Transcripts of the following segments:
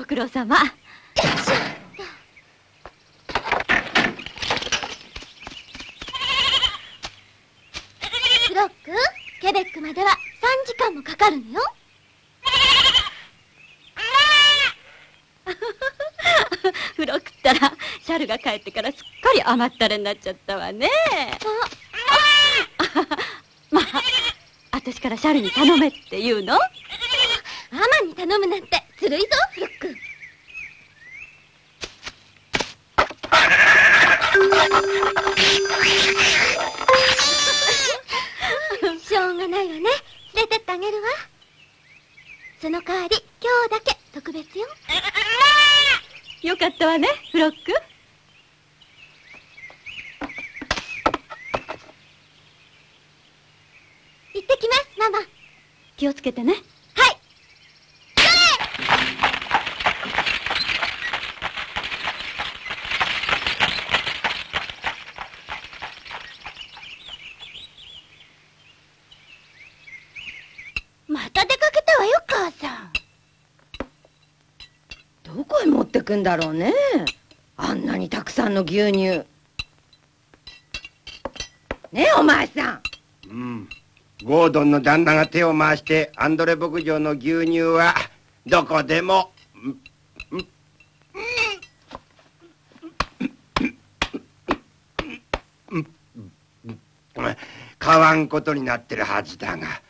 苦労様。フロック、ケベックまでは3時間もかかるのよ。フロックったらシャルが帰ってからすっかり甘ったれになっちゃったわね。まあ、私からシャルに頼めって言うの？アマに頼むなんてずるいぞ、フロック。しょうがないわね。連れてってあげるわ。その代わり今日だけ特別よ。よかったわね、フロック。行ってきます、ママ。気をつけてね。はい。また出かけたわよ、母さん。 どこへ持ってくんだろうね。あんなにたくさんの牛乳。ねえ、お前さん。 ゴードンの旦那が手を回してアンドレ牧場の牛乳はどこでも買わんことになってるはずだが。ミル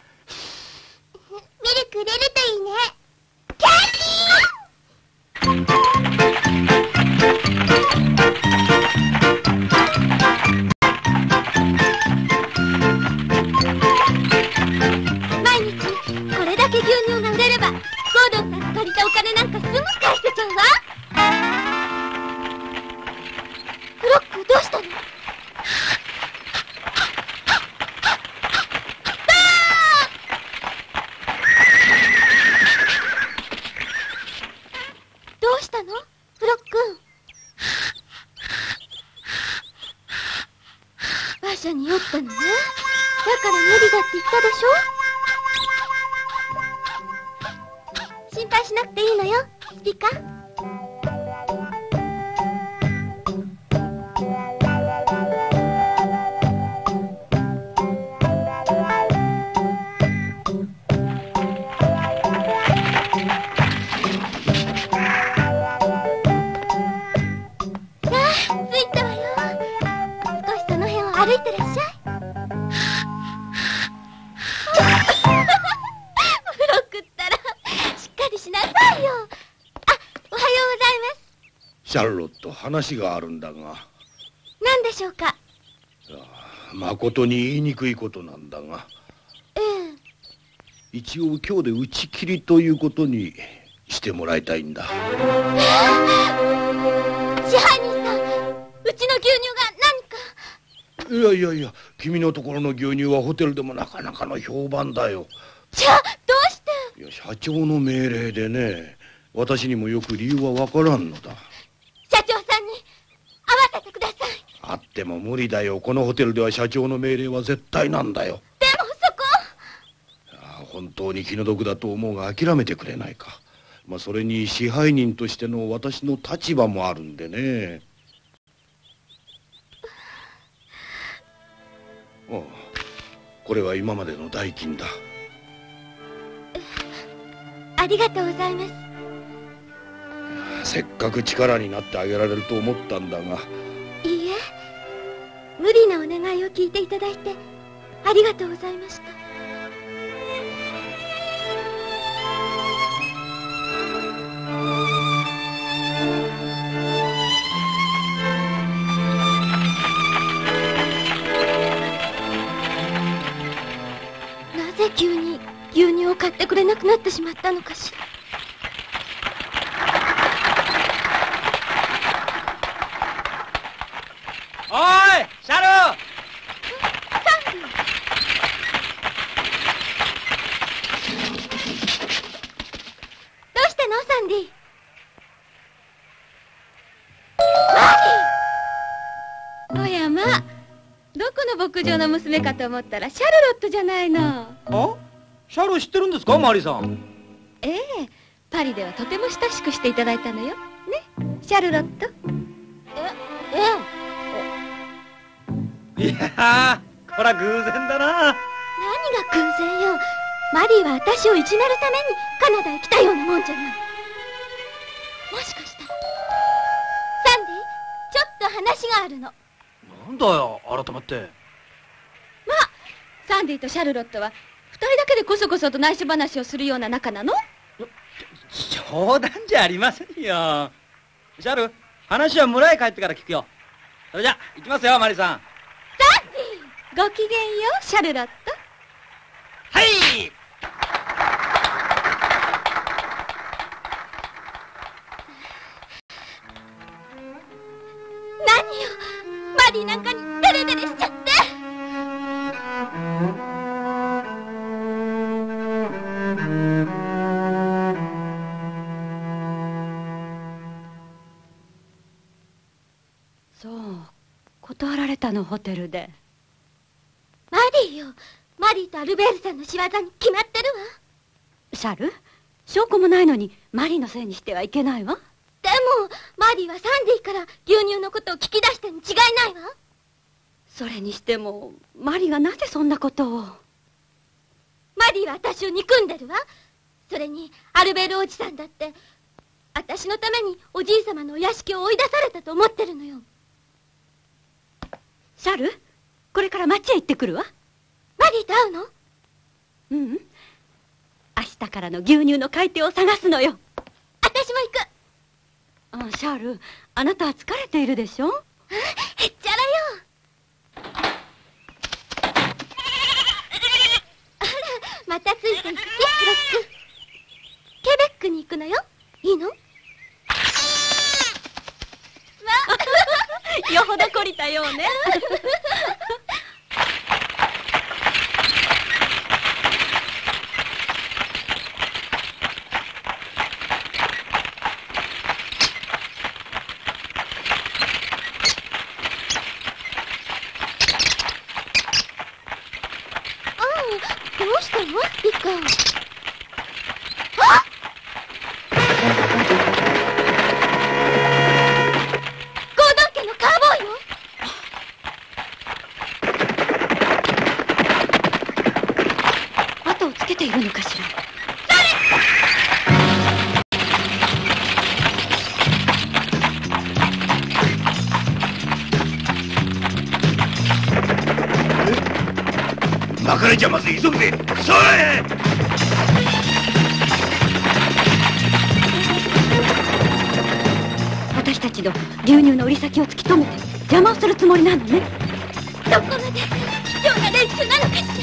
ク入れるといいね。キャンディー。毎日これだけ牛乳が売れればゴードンさんが借りたお金なんかすぐ返せちゃうわ。フロック、どうしたの？どうしたの？フロック。馬車に酔ったのね。だから無理だって言ったでしょ。心配しなくていいのよ、リカ。歩いてらっしゃい。フロックったらしっかりしなさいよ。あ、おはようございます。 シャルロット、話があるんだが。 何でしょうか？ まことに言いにくいことなんだが。一応今日で打ち切りということにしてもらいたいんだ。 支配人さん、うちの牛乳が何か。 いや、君のところの牛乳はホテルでもなかなかの評判だよ。 じゃあどうして？ いや、社長の命令でね。私にもよく理由はわからんのだ。 社長さんに会わせてください。 あっても無理だよ。このホテルでは社長の命令は絶対なんだよ。 でもそこ。 本当に気の毒だと思うが諦めてくれないか。それに支配人としての私の立場もあるんでね。これは今までの代金だ。 ありがとうございます。 せっかく力になってあげられると思ったんだが。 いいえ、無理なお願いを聞いていただいてありがとうございました。なぜ急に牛乳を買ってくれなくなってしまったのかしら。 おい、シャル！ サンディ。どうしたの、サンディ？おやま、どこの牧場の娘かと思ったらシャルロットじゃないの。 あ？シャル知ってるんですか、マリさん。 ええ、 パリではとても親しくしていただいたのよ。ね、シャルロット。 いやー、こら偶然だな。 何が偶然よ。マリーは私をいじめるためにカナダへ来たようなもんじゃない。もしかしたらサンディ、ちょっと話があるの。 なんだよ、改まって。 まあ、サンディとシャルロットは二人だけでこそこそと内緒話をするような仲なの？ 冗談じゃありませんよ。シャル、話は村へ帰ってから聞くよ。それじゃ行きますよ、マリさん。 サンディ、ごきげんよう、シャルロット。 はい。 何よ、マリーなんかにデレデレしちゃって。 そう、断られたの、ホテルで。 マリーよ、マリーとアルベールさんの仕業に決まってるわ。 シャル、証拠もないのにマリーのせいにしてはいけないわ。 でもマリーはサンディから牛乳のことを聞き出したに違いないわ。 それにしてもマリーがなぜそんなことを。 マリーは私を憎んでるわ。それにアルベールおじさんだって私のためにおじい様のお屋敷を追い出されたと思ってるのよ。 シャル、これから町へ行ってくるわ。 マリーと会うの？ ううん、明日からの牛乳の買い手を探すのよ。 私も行く。 シャル、あなたは疲れているでしょ？ へっちゃらよ。あら、またついていって、ロック。ケベックに行くのよ。いいの？ よほど懲りたようね。 どうしたの？リカ。ゴードン家のカーボーイよ。 後をつけているのかしら。 巻かれちゃまずい、急ぐぜ。それ！ 私たちの牛乳の売り先を突き止めて邪魔をするつもりなのね。 どこまで貴重な連中なのかしら。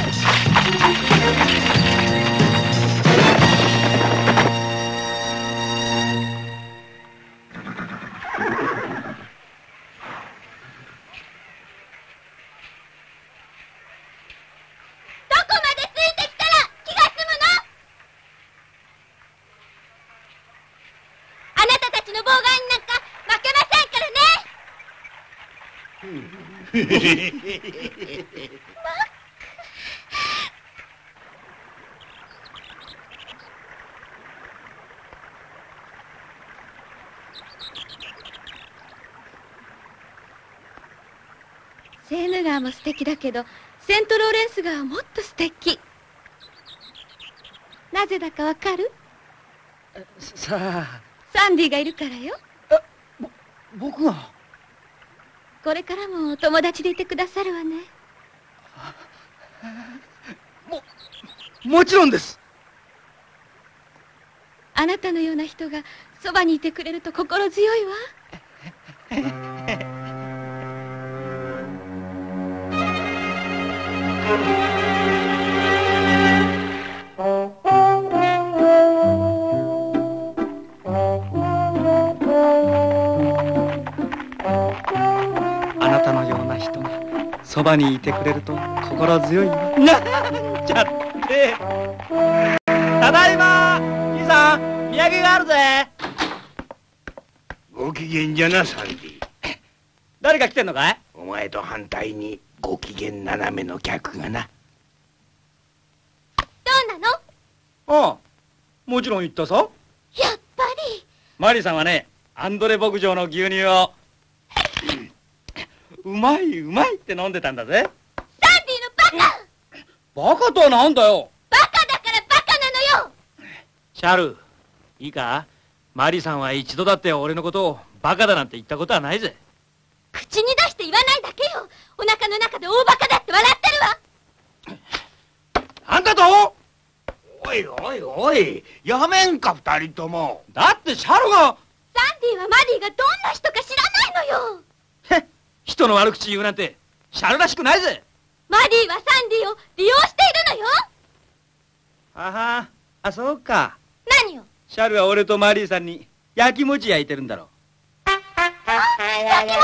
セーヌ川も素敵だけどセントローレンス川はもっと素敵。なぜだかわかる？ さあ。 サンディがいるからよ。 僕が？ これからもお友達でいてくださるわね。 もちろんです。 あなたのような人がそばにいてくれると心強いわ。 あなたのような人がそばにいてくれると心強いわ。なんちゃって。ただいま。兄さん、土産があるぜ。 ご機嫌じゃな、サンディ。 誰か来てんのかい？ お前と反対にご機嫌斜めの客がな。 どうなの？ ああ、 もちろん言ったさ。 やっぱり。 マリーさんはね、アンドレ牧場の牛乳をうまいうまいって飲んでたんだぜ。 サンディのバカ。 バカとはなんだよ。 バカだからバカなのよ。 シャル、いいか、マリーさんは一度だって俺のことをバカだなんて言ったことはないぜ。 口に出して言わないだけよ。お腹の中で大バカだって笑ってるわ。 あんたと。おいおいおい、やめんか二人とも。 だってシャルが。 サンディはマリーがどんな人か知らないのよ。 へ、人の悪口言うなんてシャルらしくないぜ。 マリーはサンディを利用しているのよ。 あはあ、そうか。 何よ。 シャルは俺とマリーさんに焼き餅焼いてるんだろう。 焼き餅。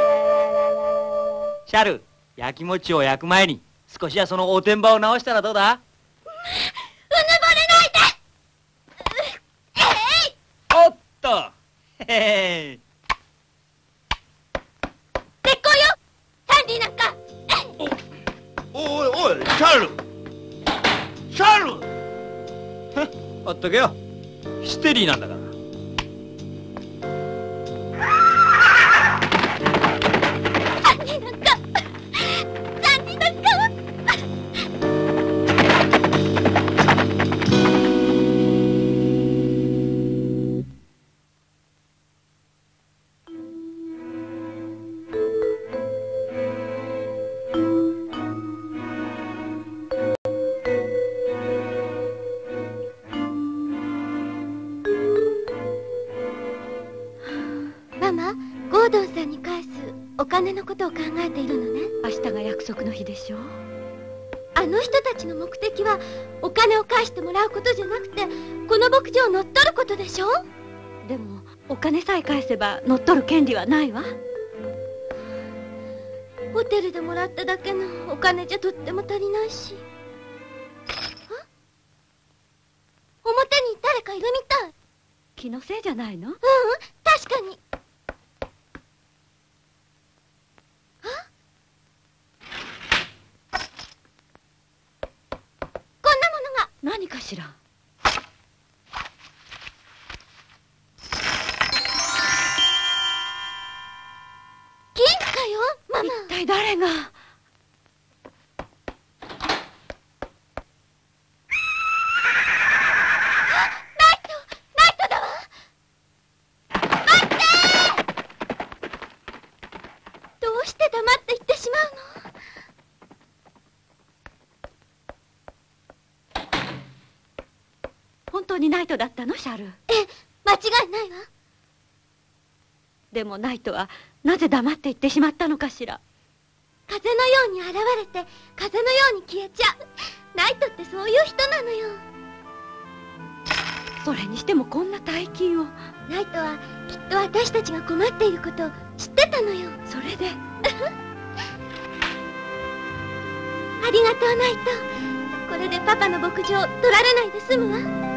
シャル、焼き餅を焼く前に少しはそのおてんばを直したらどうだ。 うぬぼれないで。 おっと、へへ。 絶好よ。サンディなんか。 おいおい、シャルシャル。 ほっとけよ。ヒステリーなんだから。 サンディなんか。サンディなんか。ママ、ゴードンさんに返すお金のことを考えているのね。 明日が約束の日でしょ。 あの人たちの目的はお金を返してもらうことじゃなくて、この牧場を乗っ取ることでしょ。 でもお金さえ返せば乗っ取る権利はないわ。 ホテルでもらっただけのお金じゃとっても足りないし。表に誰かいるみたい。 気のせいじゃないの？ 確かに。こんなものが。 何かしら。 銀貨よ、ママ。 一体誰が。 ナイトだわ。待って。どうして黙って行ってしまうの。 本当にナイトだったの、シャル？ ええ、間違いないわ。 でもナイトはなぜ黙って行ってしまったのかしら。 風のように現れて風のように消えちゃう。ナイトってそういう人なのよ。 それにしてもこんな大金を。 ナイトはきっと私たちが困っていることを知ってたのよ。 それで。 ありがとう、ナイト。これでパパの牧場取られないで済むわ。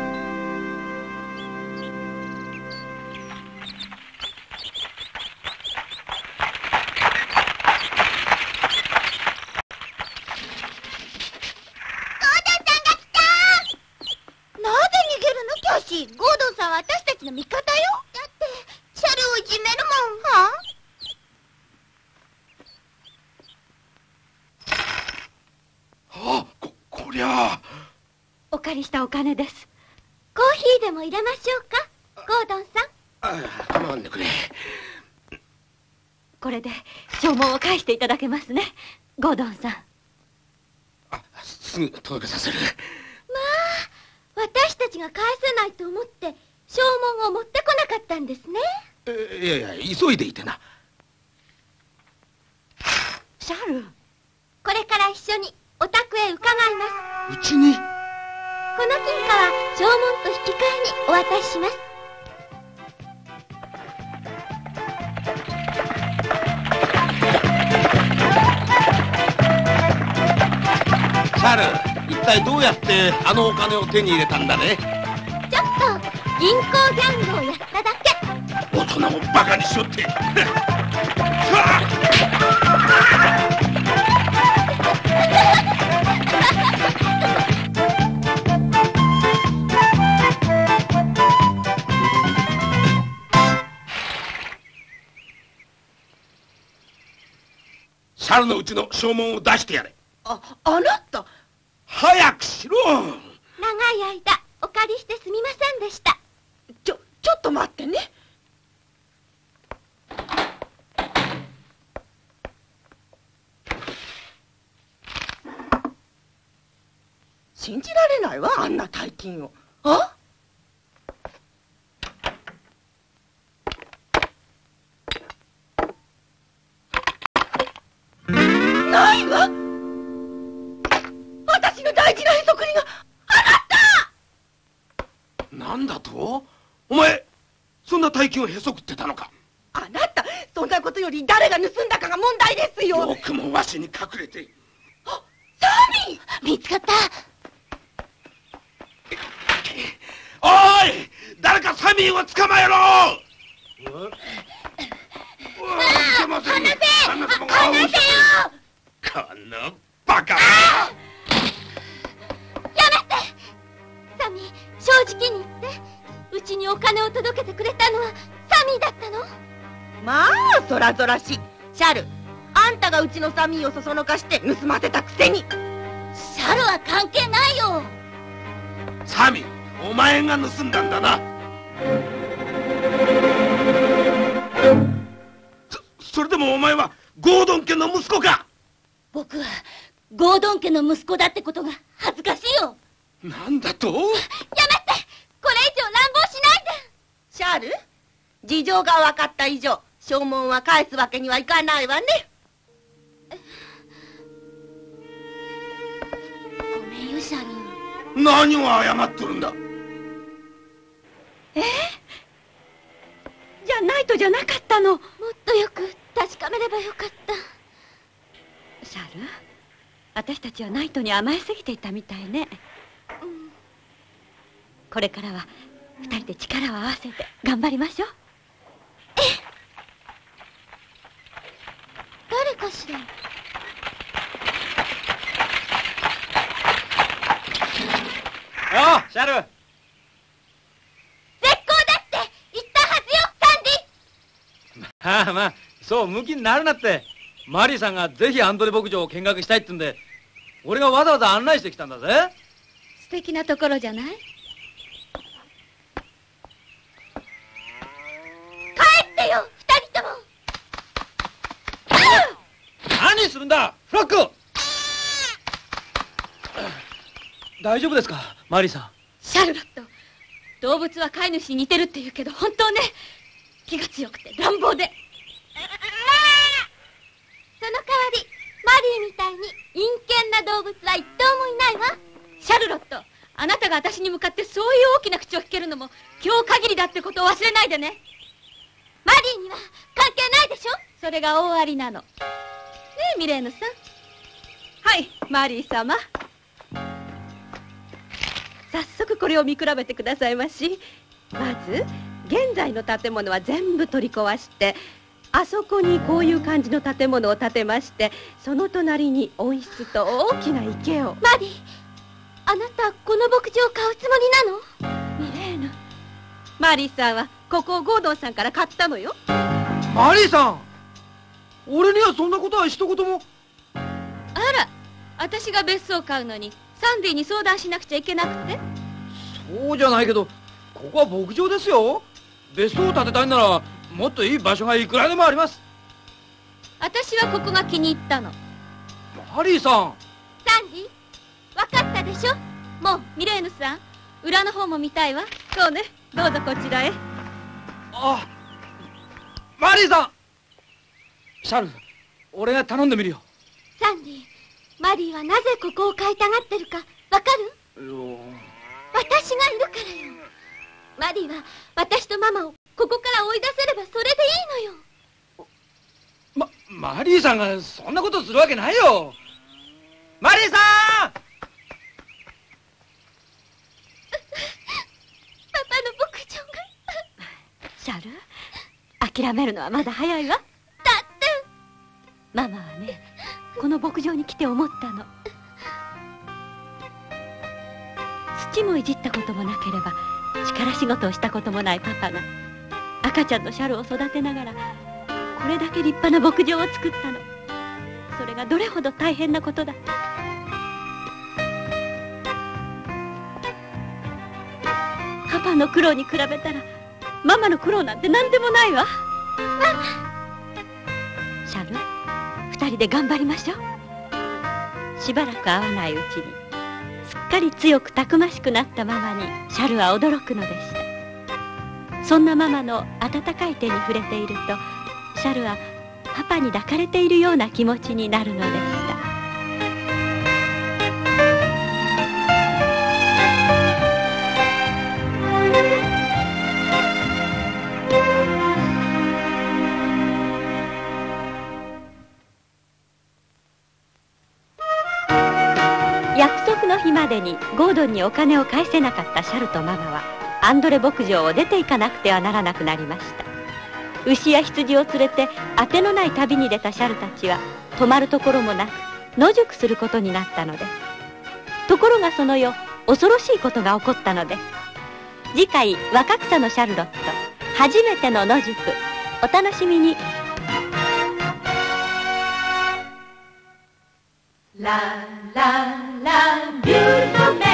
ゴードンさんは私たちの味方よ。だってシャルをいじめるもん。はあ、 こりゃあ。 お借りしたお金です。 コーヒーでも入れましょうか、ゴードンさん。 構わんでくれ。 これで証文を返していただけますね、ゴードンさん。 すぐ届けさせる。 まあ、私たちが返せないと思って証文を持ってこなかったんですね。 いやいや、急いでいてな。 シャル。 これから一緒にお宅へ伺います。 うちに？ この金貨は証文と引き換えにお渡しします。 シャル、一体どうやってあのお金を手に入れたんだね。 ちょっと銀行ギャングをやっただけ。 大人をバカにしよって。 シャルのうちの証文を出してやれ。 あなた。 早くしろ。 長い間お借りしてすみませんでした。 ちょっと待ってね。信じられないわ、あんな大金を。ないわ。私の大事なへそくりがあなた。 なんだと？お前そんな大金をへそくってたのか？ あなた、そんなことより誰が盗んだかが問題ですよ。 よくもわしに隠れて。 サミー、 見つかった。 おい、誰かサミーを捕まえろ。 離せよ。 このバカ。 やめて。サミー、正直に言って、うちにお金を届けてくれたのはサミーだったの？ まあ、そらぞらしい。シャル、あんたがうちのサミーをそそのかして盗ませたくせに。 シャルは関係ないよ。 サミー、お前が盗んだんだな。それでもお前はゴードン家の息子か？ 僕はゴードン家の息子だってことが恥ずかしいよ。 なんだと？ やめて。これ以上乱暴しないで。 シャル、事情が分かった以上、証文は返すわけにはいかないわね。 ごめんよ、シャル。 何を謝っとるんだ？ じゃあナイトじゃなかったの？ もっとよく確かめればよかった。 シャル、私たちはナイトに甘えすぎていたみたいね。これからは二人で力を合わせて頑張りましょう。 誰かしら？ よシャル。 絶好だって言ったはずよ、サンディ。 まあそうムキになるなって。マリーさんがぜひアンドレ牧場を見学したいって言うんで、俺がわざわざ案内してきたんだぜ。 素敵なところじゃない？帰ってよ、二人とも。 何するんだフロック。大丈夫ですかマリーさん？ シャルロット、動物は飼い主に似てるって言うけど本当ね、気が強くて乱暴で。その代わりマリーみたいに陰険な動物は一頭もいないわ。シャルロット、あなたが私に向かってそういう大きな口を聞けるのも今日限りだってことを忘れないでね。マリーには関係ないでしょ。それが大ありなのねえ、ミレーヌさん。 はい、マリー様。早速これを見比べてくださいまし。まず現在の建物は全部取り壊して、あそこにこういう感じの建物を建てまして、その隣に温室と大きな池を。 マリー、あなたこの牧場を買うつもりなの？ ミレーヌ、マリーさんはここをゴードンさんから買ったのよ。 マリーさん、俺にはそんなことは一言も。 あら、私が別荘を買うのにサンディに相談しなくちゃいけなくて？ そうじゃないけど、ここは牧場ですよ。別荘を建てたいならもっといい場所がいくらでもあります。 私はここが気に入ったの。 マリーさん。 サンディ、分かったでしょ。もうミレーヌさん、裏の方も見たいわ。 そうね、どうぞこちらへ。 あ、マリーさん。シャル、俺が頼んでみるよ。 サンディ、マリーはなぜここを買いたがってるか分かる？私がいるからよ。マリーは私とママをここから追い出せればそれでいいのよ。 マリーさんがそんなことするわけないよ。マリーさんパパの牧場が。 シャル、諦めるのはまだ早いわ。 だってママはね、この牧場に来て思ったの。土もいじったこともなければ力仕事をしたこともないパパが赤ちゃんのシャルを育てながらこれだけ立派な牧場を作ったの。 それがどれほど大変なことだと。パパの苦労に比べたらママの苦労なんて何でもないわ。 ママ。 シャル、二人で頑張りましょう。しばらく会わないうちにすっかり強くたくましくなったママにシャルは驚くのでした。そんなママの温かい手に触れていると、シャルはパパに抱かれているような気持ちになるのでした。約束の日までにゴードンにお金を返せなかったシャルとママはアンドレ牧場を出て行かなくてはならなくなりました。牛や羊を連れて当てのない旅に出たシャルたちは泊まるところもなく野宿することになったのです。ところがその夜、恐ろしいことが起こったのです。次回、若草のシャルロット、初めての野宿、お楽しみに。La la la, beautiful man.